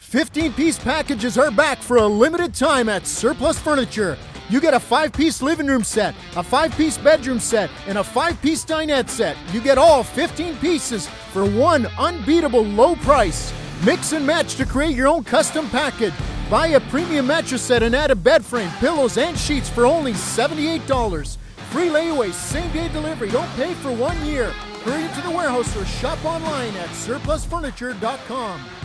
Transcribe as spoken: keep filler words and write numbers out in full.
fifteen piece packages are back for a limited time at Surplus Furniture. You get a five piece living room set, a five piece bedroom set, and a five piece dinette set. You get all fifteen pieces for one unbeatable low price. Mix and match to create your own custom package. Buy a premium mattress set and add a bed frame, pillows, and sheets for only seventy-eight dollars. Free layaway, same day delivery, don't pay for one year. Hurry into the warehouse or shop online at surplus furniture dot com.